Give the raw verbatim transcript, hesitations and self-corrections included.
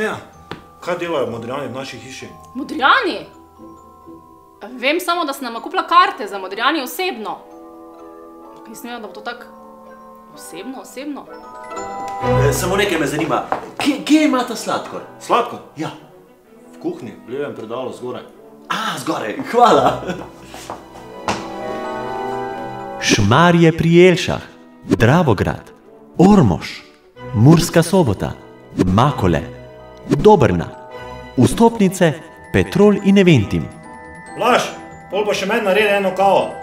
Mateja, kaj delajo Modrijani v naši hiši? Modrijani? Vem samo, da sem nama kupila karte za Modrijani osebno. Nisem vedela, da bo to tako osebno, osebno. Samo nekaj me zanima, kje imata sladkor? Sladkor? Ja. V kuhinji, v levem predalu, zgoraj. A, zgoraj, hvala. Šmarje pri Jelšah, Dravograd, Ormož, Murska Sobota, Makole, Dobrna, vstopnice Petrol in Eventim. Blaž, pol pa še meni naredi eno kavo.